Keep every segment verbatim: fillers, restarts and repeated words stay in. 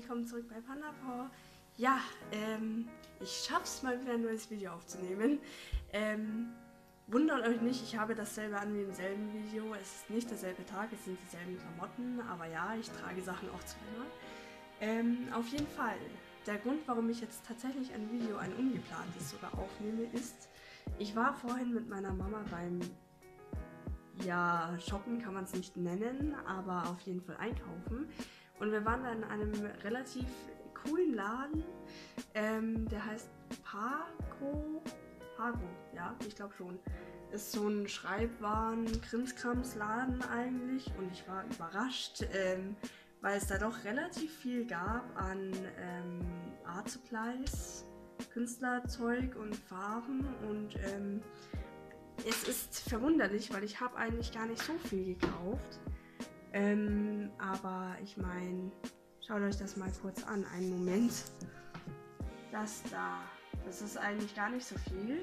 willkommen zurück bei PandaPower. Ja, ähm, ich schaff's mal wieder ein neues Video aufzunehmen. Ähm, wundert euch nicht, ich habe dasselbe an wie im selben Video. Es ist nicht derselbe Tag, es sind dieselben Klamotten, aber ja, ich trage Sachen auch zweimal. Ähm, auf jeden Fall, der Grund, warum ich jetzt tatsächlich ein Video, ein ungeplantes sogar aufnehme, ist, ich war vorhin mit meiner Mama beim, ja, shoppen kann man es nicht nennen, aber auf jeden Fall einkaufen. Und wir waren da in einem relativ coolen Laden, ähm, der heißt Pago, Pago, ja, ich glaube schon. Ist so ein Schreibwaren-Krimskrams-Laden eigentlich und ich war überrascht, ähm, weil es da doch relativ viel gab an ähm, Art Supplies, Künstlerzeug und Farben und ähm, es ist verwunderlich, weil ich habe eigentlich gar nicht so viel gekauft. Ähm, aber ich meine, schaut euch das mal kurz an. Einen Moment. Das da. Das ist eigentlich gar nicht so viel.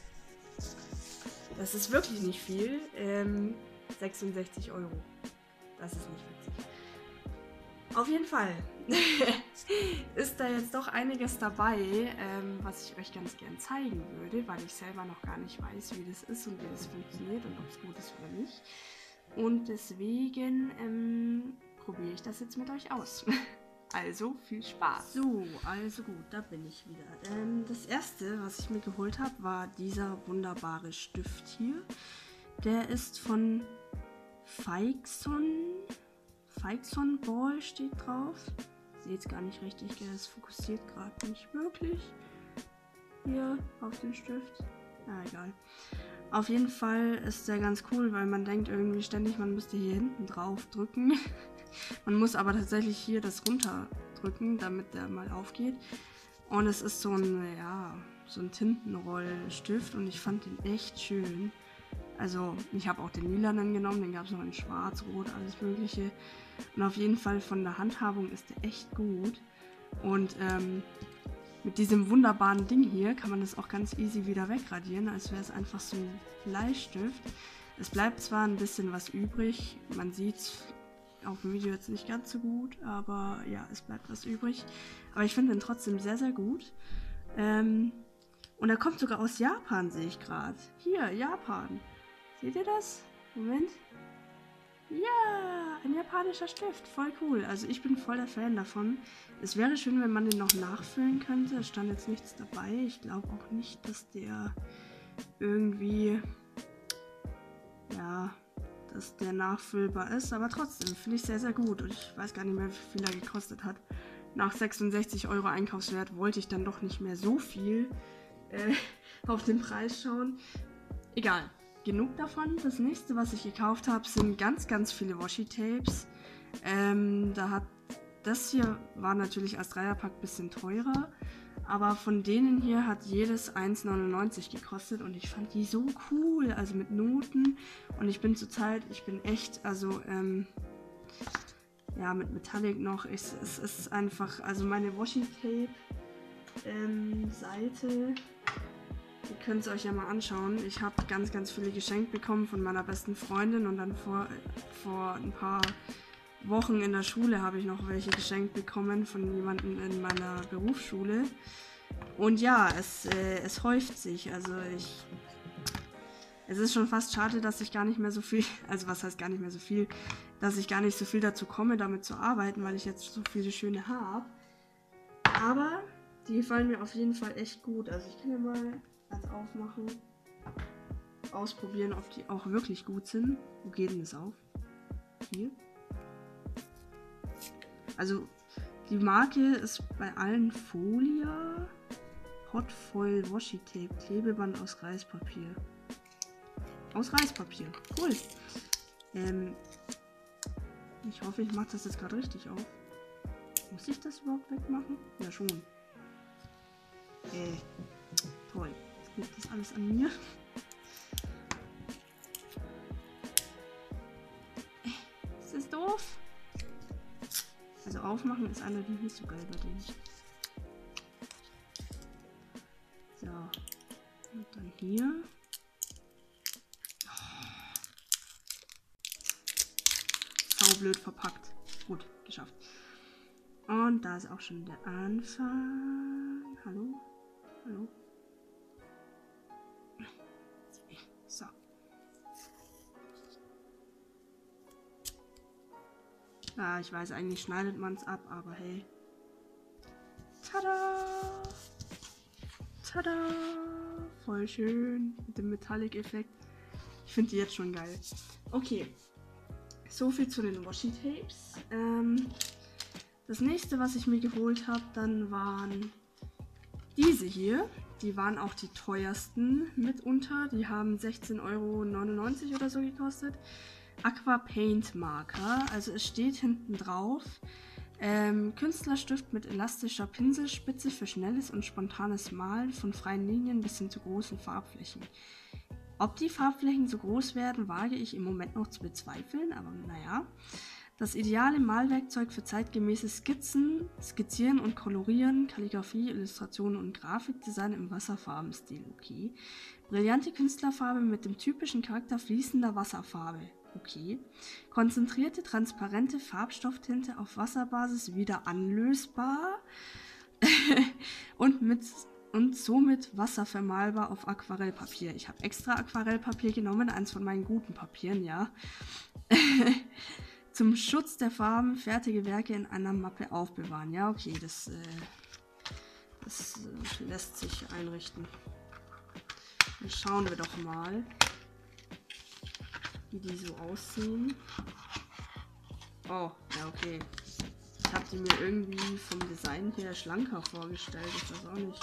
Das ist wirklich nicht viel. Ähm, sechsundsechzig Euro. Das ist nicht witzig. Auf jeden Fall ist da jetzt doch einiges dabei, ähm, was ich euch ganz gern zeigen würde, weil ich selber noch gar nicht weiß, wie das ist und wie das funktioniert und ob es gut ist oder nicht. Und deswegen ähm, probiere ich das jetzt mit euch aus. Also viel Spaß. So, also gut, da bin ich wieder. Ähm, das erste, was ich mir geholt habe, war dieser wunderbare Stift hier. Der ist von Feixon. Feixon Ball steht drauf. Seht es gar nicht richtig, gell? Es fokussiert gerade nicht wirklich. Hier auf den Stift. Na egal. Auf jeden Fall ist der ganz cool, weil man denkt irgendwie ständig, man müsste hier hinten drauf drücken. Man muss aber tatsächlich hier das runterdrücken, damit der mal aufgeht. Und es ist so ein, ja, so ein Tintenrollstift und ich fand den echt schön. Also ich habe auch den lilanen genommen, den gab es noch in schwarz, rot, alles mögliche. Und auf jeden Fall von der Handhabung ist der echt gut. Und ähm, mit diesem wunderbaren Ding hier kann man das auch ganz easy wieder wegradieren, als wäre es einfach so ein Bleistift. Es bleibt zwar ein bisschen was übrig, man sieht es auf dem Video jetzt nicht ganz so gut, aber ja, es bleibt was übrig. Aber ich finde den trotzdem sehr, sehr gut. Ähm, und er kommt sogar aus Japan, sehe ich gerade. Hier, Japan. Seht ihr das? Moment. Ja, ein japanischer Stift. Voll cool. Also ich bin voll der Fan davon. Es wäre schön, wenn man den noch nachfüllen könnte. Es stand jetzt nichts dabei. Ich glaube auch nicht, dass der irgendwie, ja, dass der nachfüllbar ist. Aber trotzdem finde ich sehr, sehr gut. Und ich weiß gar nicht mehr, wie viel er gekostet hat. Nach sechsundsechzig Euro Einkaufswert wollte ich dann doch nicht mehr so viel äh, auf den Preis schauen. Egal. Genug davon. Das nächste, was ich gekauft habe, sind ganz, ganz viele Washi-Tapes. Ähm, da hat das hier war natürlich als Dreierpack ein bisschen teurer, aber von denen hier hat jedes eins neunundneunzig gekostet und ich fand die so cool, also mit Noten. Und ich bin zurzeit, ich bin echt, also ähm, ja, mit Metallic noch. Ich, es ist einfach, also meine Washi-Tape ähm, Seite. Ihr könnt es euch ja mal anschauen. Ich habe ganz, ganz viele geschenkt bekommen von meiner besten Freundin und dann vor, vor ein paar Wochen in der Schule habe ich noch welche geschenkt bekommen von jemandem in meiner Berufsschule. Und ja, es, äh, es häuft sich. Also ich... Es ist schon fast schade, dass ich gar nicht mehr so viel... Also was heißt gar nicht mehr so viel? Dass ich gar nicht so viel dazu komme, damit zu arbeiten, weil ich jetzt so viele schöne habe. Aber die gefallen mir auf jeden Fall echt gut. Also ich kann ja mal... als aufmachen, ausprobieren, ob die auch wirklich gut sind. Wo geht denn das auf? Hier. Also die Marke ist bei allen Folia Hot Foil Washi Tape, Klebeband aus Reispapier. Aus Reispapier, cool. Ähm, ich hoffe, ich mache das jetzt gerade richtig auf. Muss ich das überhaupt wegmachen? Ja schon. Äh, toll. Liegt das alles an mir? Ist das doof? Also aufmachen ist allerdings nicht so geil bei denen. So. Und dann hier. Oh. Saublöd verpackt. Gut, geschafft. Und da ist auch schon der Anfang. Hallo? Hallo? So. Ah, ich weiß, eigentlich schneidet man es ab, aber hey. Tada! Tada! Voll schön mit dem Metallic-Effekt. Ich finde die jetzt schon geil. Okay. So viel zu den Washi-Tapes. Ähm, das nächste, was ich mir geholt habe, dann waren diese hier. Die waren auch die teuersten mitunter. Die haben sechzehn Euro neunundneunzig oder so gekostet. Aqua Paint Marker. Also es steht hinten drauf. Ähm, Künstlerstift mit elastischer Pinselspitze für schnelles und spontanes Malen von freien Linien bis hin zu großen Farbflächen. Ob die Farbflächen so groß werden, wage ich im Moment noch zu bezweifeln, aber naja. Das ideale Malwerkzeug für zeitgemäße Skizzen, Skizzieren und Kolorieren, Kalligrafie, Illustration und Grafikdesign im Wasserfarbenstil, okay. Brillante Künstlerfarbe mit dem typischen Charakter fließender Wasserfarbe, okay. Konzentrierte, transparente Farbstofftinte auf Wasserbasis wieder anlösbar und mit und somit wasservermalbar auf Aquarellpapier. Ich habe extra Aquarellpapier genommen, eins von meinen guten Papieren, ja. Zum Schutz der Farben fertige Werke in einer Mappe aufbewahren. Ja, okay, das, äh, das äh, lässt sich einrichten. Dann schauen wir doch mal, wie die so aussehen. Oh, ja, okay. Ich habe die mir irgendwie vom Design her schlanker vorgestellt. Ich weiß auch nicht.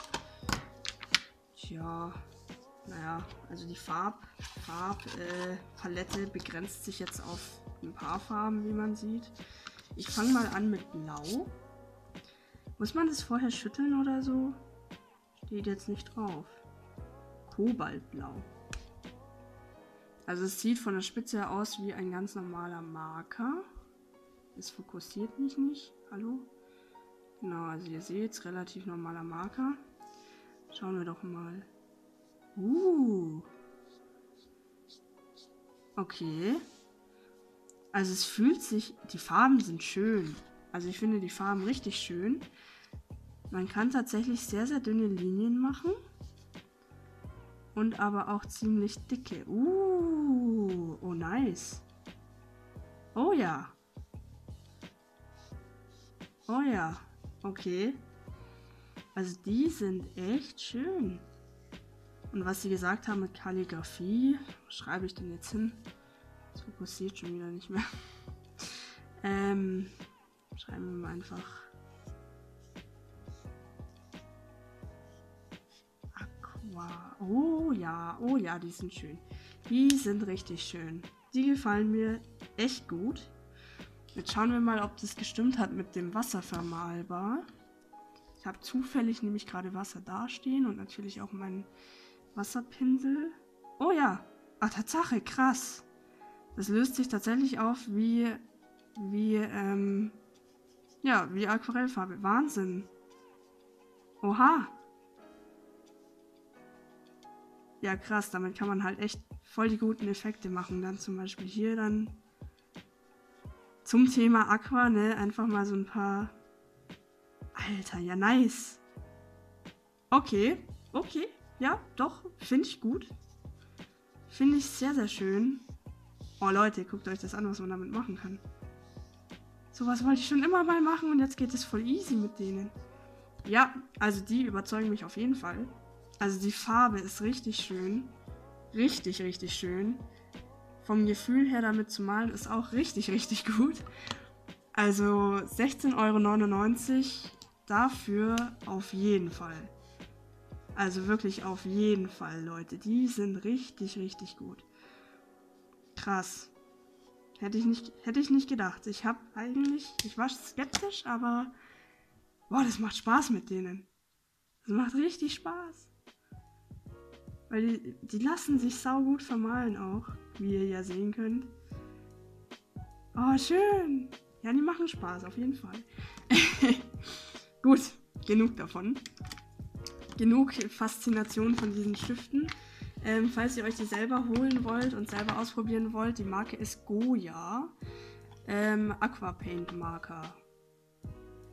Tja, naja, also die Farb, Farbpalette äh, begrenzt sich jetzt auf ein paar Farben, wie man sieht. Ich fange mal an mit Blau. Muss man das vorher schütteln oder so? Steht jetzt nicht drauf. Kobaltblau. Also es sieht von der Spitze her aus wie ein ganz normaler Marker. Es fokussiert mich nicht. Hallo? Genau, also ihr seht, relativ normaler Marker. Schauen wir doch mal. Uh. Okay. Also es fühlt sich, die Farben sind schön. Also ich finde die Farben richtig schön. Man kann tatsächlich sehr, sehr dünne Linien machen. Und aber auch ziemlich dicke. Uh. Oh, nice. Oh ja. Oh ja. Okay. Also die sind echt schön. Und was sie gesagt haben mit Kalligrafie, was schreibe ich denn jetzt hin? Das fokussiert schon wieder nicht mehr. ähm, schreiben wir mal einfach Aqua. Oh ja, oh ja, die sind schön. Die sind richtig schön. Die gefallen mir echt gut. Jetzt schauen wir mal, ob das gestimmt hat mit dem Wasservermalbar. Ich habe zufällig nämlich gerade Wasser dastehen und natürlich auch meinen Wasserpinsel. Oh ja, ach Tatsache, krass. Das löst sich tatsächlich auf wie, wie, ähm, ja, wie Aquarellfarbe. Wahnsinn. Oha. Ja, krass, damit kann man halt echt voll die guten Effekte machen. Dann zum Beispiel hier dann zum Thema Aqua, ne, einfach mal so ein paar... Alter, ja, nice. Okay, okay, ja, doch, finde ich gut. Finde ich sehr, sehr schön. Oh, Leute, guckt euch das an, was man damit machen kann. Sowas wollte ich schon immer mal machen und jetzt geht es voll easy mit denen. Ja, also die überzeugen mich auf jeden Fall. Also die Farbe ist richtig schön. Richtig, richtig schön. Vom Gefühl her damit zu malen ist auch richtig, richtig gut. Also sechzehn Euro neunundneunzig dafür auf jeden Fall. Also wirklich auf jeden Fall, Leute. Die sind richtig, richtig gut. Krass. Hätte ich nicht, hätte ich nicht gedacht. Ich habe eigentlich, ich war skeptisch, aber boah, das macht Spaß mit denen. Das macht richtig Spaß. Weil die, die lassen sich saugut vermalen auch, wie ihr ja sehen könnt. Oh, schön. Ja, die machen Spaß, auf jeden Fall. Gut, genug davon. Genug Faszination von diesen Stiften. Ähm, falls ihr euch die selber holen wollt und selber ausprobieren wollt, die Marke ist Goya. Ähm, Aqua Paint Marker.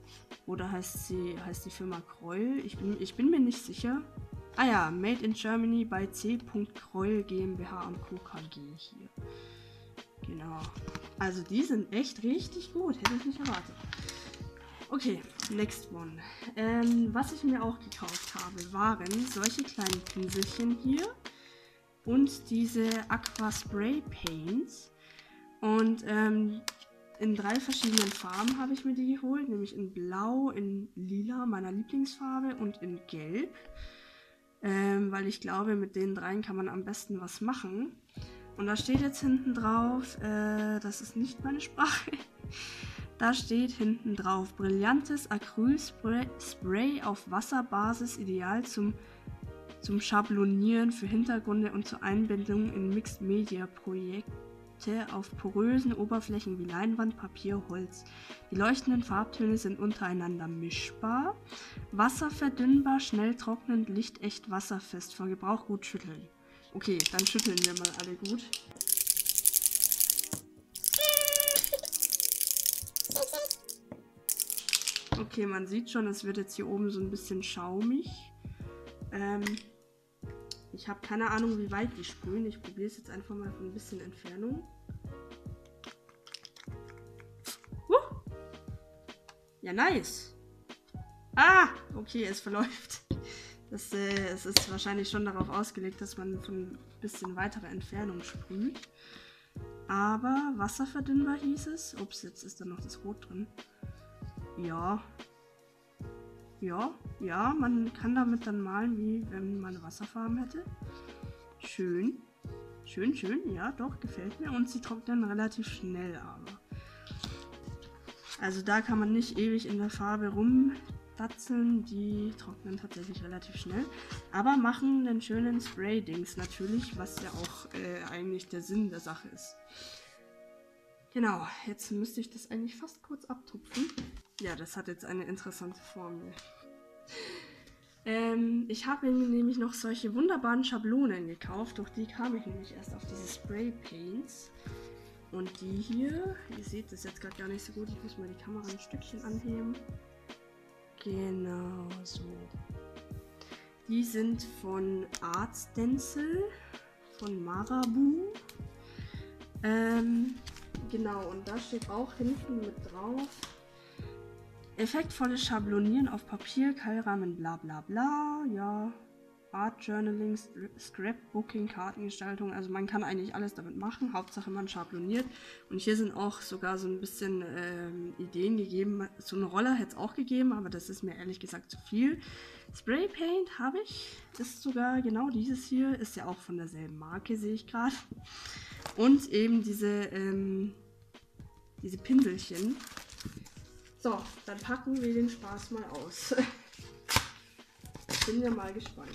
Oder heißt sie, heißt die Firma Kreul? Ich bin, ich bin mir nicht sicher. Ah ja, Made in Germany bei C. Kreul GmbH und Co. K G hier. Genau. Also die sind echt richtig gut. Hätte ich nicht erwartet. Okay, next one. Ähm, was ich mir auch gekauft habe, waren solche kleinen Pinselchen hier. Und diese Aqua Spray Paints. Und ähm, in drei verschiedenen Farben habe ich mir die geholt. Nämlich in Blau, in Lila, meiner Lieblingsfarbe, und in Gelb. Ähm, weil ich glaube, mit den dreien kann man am besten was machen. Und da steht jetzt hinten drauf, äh, das ist nicht meine Sprache. Da steht hinten drauf, brillantes Acrylspray Spray auf Wasserbasis, ideal zum, zum Schablonieren für Hintergründe und zur Einbindung in Mixed-Media-Projekte auf porösen Oberflächen wie Leinwand, Papier, Holz. Die leuchtenden Farbtöne sind untereinander mischbar, wasserverdünnbar, schnell trocknend, lichtecht, wasserfest, vor Gebrauch gut schütteln. Okay, dann schütteln wir mal alle gut. Okay, man sieht schon, es wird jetzt hier oben so ein bisschen schaumig. Ähm, ich habe keine Ahnung, wie weit die sprühen. Ich probiere es jetzt einfach mal von ein bisschen Entfernung. Uh! Ja, nice. Ah, okay, es verläuft. Das, äh, es ist wahrscheinlich schon darauf ausgelegt, dass man von ein bisschen weiterer Entfernung sprüht. Aber wasserverdünnbar hieß es. Ups, jetzt ist da noch das Rot drin. Ja. Ja, ja, man kann damit dann malen, wie wenn man Wasserfarben hätte. Schön. Schön, schön, ja, doch, gefällt mir. Und sie trocknen relativ schnell aber. Also da kann man nicht ewig in der Farbe rumdatzeln. Die trocknen tatsächlich relativ schnell. Aber machen einen schönen Spray-Dings natürlich, was ja auch äh, eigentlich der Sinn der Sache ist. Genau, jetzt müsste ich das eigentlich fast kurz abtupfen. Ja, das hat jetzt eine interessante Formel. Ähm, ich habe mir nämlich noch solche wunderbaren Schablonen gekauft. Durch die kam ich nämlich erst auf diese Spray Paints. Und die hier, ihr seht das jetzt gerade gar nicht so gut. Ich muss mal die Kamera ein Stückchen anheben. Genau so. Die sind von Art Stencil, von Marabu. Ähm, genau, und da steht auch hinten mit drauf: effektvolles Schablonieren auf Papier, Keilrahmen, bla bla bla, ja, Art Journaling, Scrapbooking, Kartengestaltung, also man kann eigentlich alles damit machen, Hauptsache man schabloniert. Und hier sind auch sogar so ein bisschen ähm, Ideen gegeben, so einen Roller hätte es auch gegeben, aber das ist mir ehrlich gesagt zu viel. Spray Paint habe ich, ist sogar genau dieses hier, ist ja auch von derselben Marke, sehe ich gerade. Und eben diese, ähm, diese Pinselchen. So, dann packen wir den Spaß mal aus. Bin ja mal gespannt.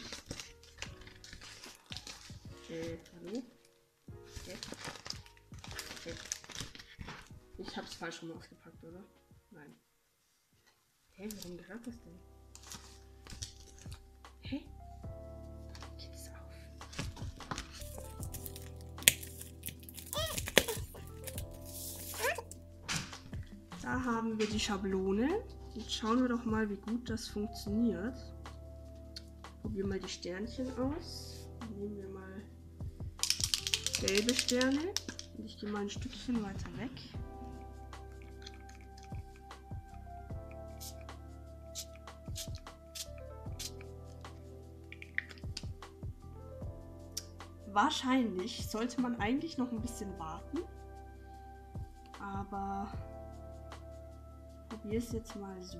Äh, hallo? Okay. Okay. Ich hab's falsch rum ausgepackt, oder? Nein. Hä, warum gehört das denn? Hä? Geht es auf? Da haben wir die Schablone. Jetzt schauen wir doch mal, wie gut das funktioniert. Probieren mal die Sternchen aus. Nehmen wir mal gelbe Sterne. Und ich gehe mal ein Stückchen weiter weg. Wahrscheinlich sollte man eigentlich noch ein bisschen warten. Aber ich probiere es jetzt mal so.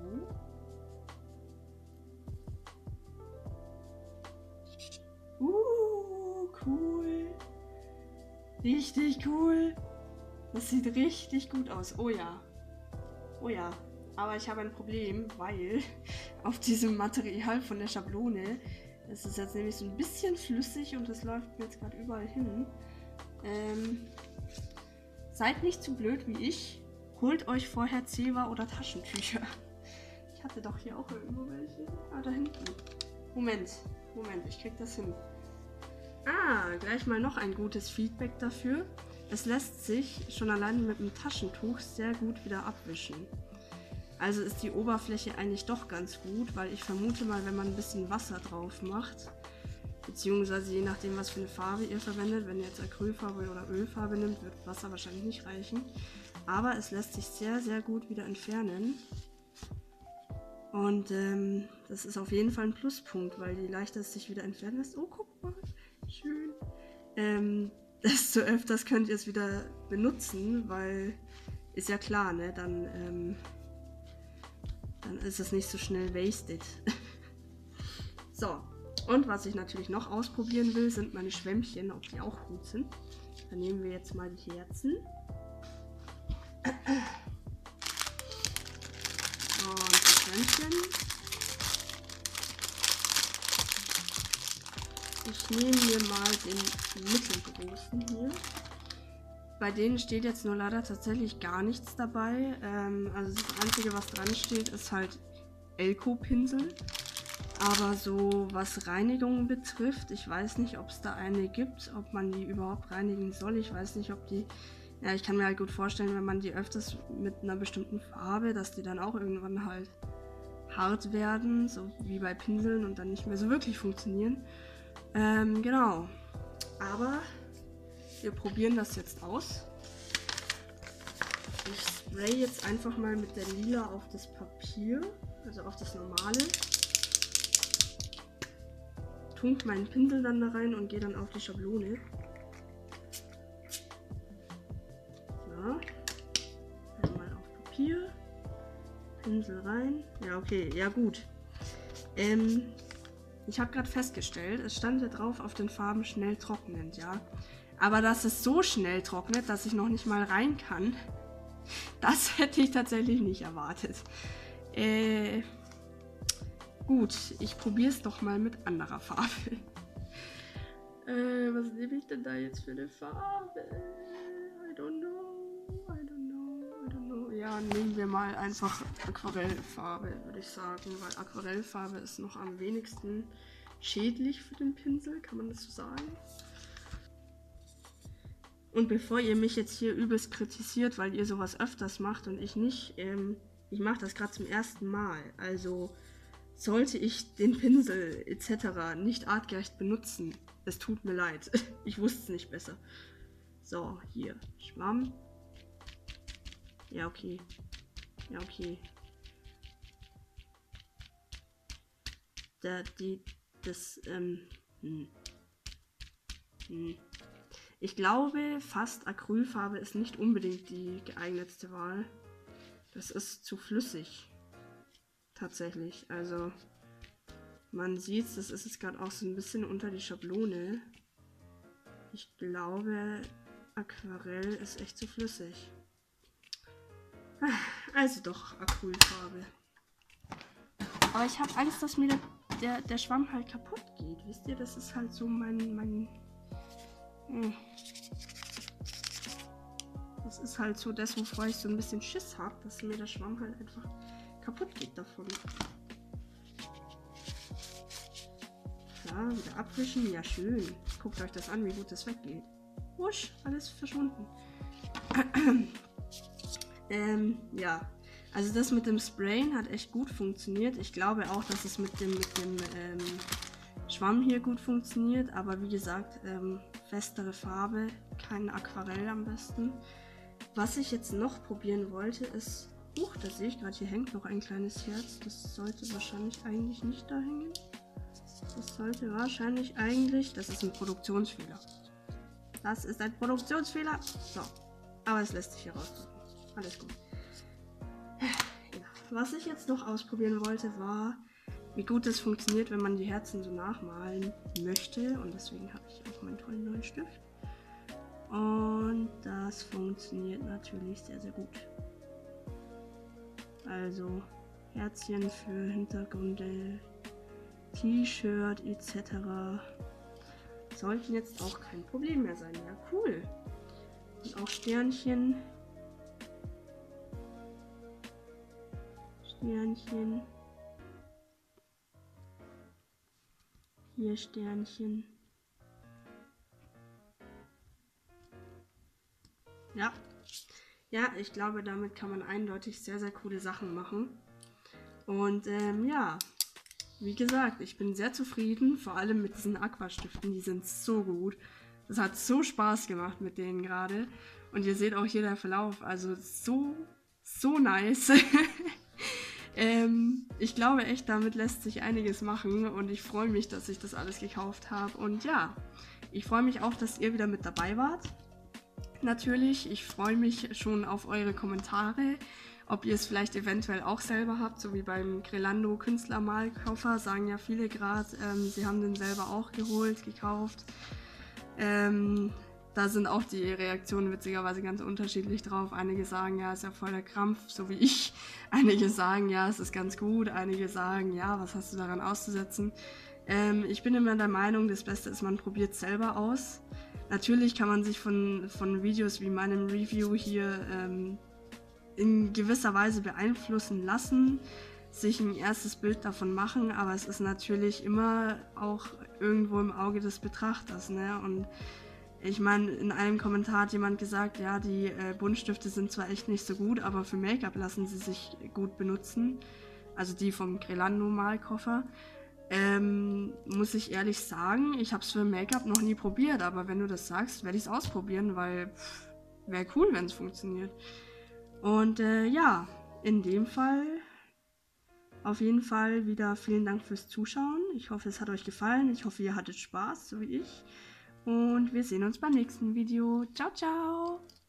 Uh, cool. Richtig cool. Das sieht richtig gut aus. Oh ja. Oh ja. Aber ich habe ein Problem, weil auf diesem Material von der Schablone, es ist jetzt nämlich so ein bisschen flüssig und das läuft mir jetzt gerade überall hin. Ähm, seid nicht zu blöd wie ich. Holt euch vorher Zewa oder Taschentücher. Ich hatte doch hier auch irgendwo welche. Ah, da hinten. Moment. Moment, ich krieg das hin. Ah, gleich mal noch ein gutes Feedback dafür. Es lässt sich schon allein mit dem Taschentuch sehr gut wieder abwischen. Also ist die Oberfläche eigentlich doch ganz gut, weil ich vermute mal, wenn man ein bisschen Wasser drauf macht, beziehungsweise je nachdem, was für eine Farbe ihr verwendet, wenn ihr jetzt Acrylfarbe oder Ölfarbe nimmt, wird Wasser wahrscheinlich nicht reichen. Aber es lässt sich sehr, sehr gut wieder entfernen. Und ähm, das ist auf jeden Fall ein Pluspunkt, weil je leichter es sich wieder entfernen lässt, oh, guck mal, schön, ähm, desto öfters könnt ihr es wieder benutzen, weil ist ja klar, ne, dann, ähm, dann ist es nicht so schnell wasted. So, und was ich natürlich noch ausprobieren will, sind meine Schwämmchen, ob die auch gut sind. Dann nehmen wir jetzt mal die Herzen. Und die Schwämmchen. Ich nehme mir mal den mittelgroßen hier. Bei denen steht jetzt nur leider tatsächlich gar nichts dabei. Ähm, also das Einzige, was dran steht, ist halt Elko-Pinsel. Aber so was Reinigung betrifft, ich weiß nicht, ob es da eine gibt, ob man die überhaupt reinigen soll. Ich weiß nicht, ob die... Ja, ich kann mir halt gut vorstellen, wenn man die öfters mit einer bestimmten Farbe, dass die dann auch irgendwann halt hart werden, so wie bei Pinseln und dann nicht mehr so wirklich funktionieren. Ähm, genau. Aber wir probieren das jetzt aus. Ich spray jetzt einfach mal mit der Lila auf das Papier, also auf das normale. Tunk meinen Pinsel dann da rein und gehe dann auf die Schablone. So. Einmal auf Papier. Pinsel rein. Ja, okay, ja gut. Ähm, ich habe gerade festgestellt, es stand ja drauf auf den Farben schnell trocknend, ja. Aber dass es so schnell trocknet, dass ich noch nicht mal rein kann, das hätte ich tatsächlich nicht erwartet. Äh, gut, ich probiere es doch mal mit anderer Farbe. Äh, was nehme ich denn da jetzt für eine Farbe? I don't know, I don't know, I don't know. Ja, nehmen wir mal einfach Aquarellfarbe, würde ich sagen, weil Aquarellfarbe ist noch am wenigsten schädlich für den Pinsel, kann man das so sagen? Und bevor ihr mich jetzt hier übelst kritisiert, weil ihr sowas öfters macht und ich nicht, ähm, ich mache das gerade zum ersten Mal. Also sollte ich den Pinsel et cetera nicht artgerecht benutzen, es tut mir leid. Ich wusste es nicht besser. So, hier, Schwamm. Ja, okay. Ja, okay. Da, die, das, ähm, hm. Hm. Ich glaube, fast Acrylfarbe ist nicht unbedingt die geeignetste Wahl. Das ist zu flüssig. Tatsächlich. Also, man sieht es, das ist jetzt gerade auch so ein bisschen unter die Schablone. Ich glaube, Aquarell ist echt zu flüssig. Also doch Acrylfarbe. Aber ich habe Angst, dass mir der, der, der Schwamm halt kaputt geht. Wisst ihr, das ist halt so mein... mein Das ist halt so das, wovor ich so ein bisschen Schiss habe, dass mir der Schwamm halt einfach kaputt geht davon. Ja, wieder abwischen, ja schön. Guckt euch das an, wie gut das weggeht. Wusch, alles verschwunden. ähm, ja. Also das mit dem Sprayen hat echt gut funktioniert. Ich glaube auch, dass es mit dem, mit dem ähm, Schwamm hier gut funktioniert. Aber wie gesagt, ähm, festere Farbe, kein Aquarell am besten. Was ich jetzt noch probieren wollte ist... Huch, da sehe ich gerade, hier hängt noch ein kleines Herz. Das sollte wahrscheinlich eigentlich nicht da hängen. Das sollte wahrscheinlich eigentlich... Das ist ein Produktionsfehler. Das ist ein Produktionsfehler. So, aber es lässt sich herausfinden. Alles gut. Ja. Was ich jetzt noch ausprobieren wollte, war, wie gut es funktioniert, wenn man die Herzen so nachmalen möchte. Und deswegen habe ich auch meinen tollen neuen Stift. Und das funktioniert natürlich sehr, sehr gut. Also Herzchen für Hintergründe, T-Shirt et cetera sollten jetzt auch kein Problem mehr sein. Ja, cool. Und auch Sternchen. Sternchen. Hier Sternchen. Ja. ja, ich glaube, damit kann man eindeutig sehr, sehr coole Sachen machen. Und ähm, ja, wie gesagt, ich bin sehr zufrieden, vor allem mit diesen Aquastiften, die sind so gut. Es hat so Spaß gemacht mit denen gerade. Und ihr seht auch hier der Verlauf, also so, so nice. ähm, ich glaube echt, damit lässt sich einiges machen und ich freue mich, dass ich das alles gekauft habe. Und ja, ich freue mich auch, dass ihr wieder mit dabei wart. Natürlich, ich freue mich schon auf eure Kommentare, ob ihr es vielleicht eventuell auch selber habt, so wie beim Grelando Künstlermalkoffer, sagen ja viele gerade, ähm, sie haben den selber auch geholt, gekauft. Ähm, da sind auch die Reaktionen witzigerweise ganz unterschiedlich drauf. Einige sagen, ja, ist ja voll der Krampf, so wie ich. Einige sagen, ja, es ist ganz gut. Einige sagen, ja, was hast du daran auszusetzen? Ähm, ich bin immer der Meinung, das Beste ist, man probiert es selber aus. Natürlich kann man sich von, von Videos wie meinem Review hier ähm, in gewisser Weise beeinflussen lassen, sich ein erstes Bild davon machen, aber es ist natürlich immer auch irgendwo im Auge des Betrachters, ne? Und ich meine, in einem Kommentar hat jemand gesagt, ja, die äh, Buntstifte sind zwar echt nicht so gut, aber für Make-up lassen sie sich gut benutzen. Also die vom Grelando Malkoffer. Ähm, muss ich ehrlich sagen, ich habe es für Make-up noch nie probiert, aber wenn du das sagst, werde ich es ausprobieren, weil wäre cool, wenn es funktioniert. Und äh, ja, in dem Fall auf jeden Fall wieder vielen Dank fürs Zuschauen. Ich hoffe, es hat euch gefallen. Ich hoffe, ihr hattet Spaß, so wie ich. Und wir sehen uns beim nächsten Video. Ciao, ciao!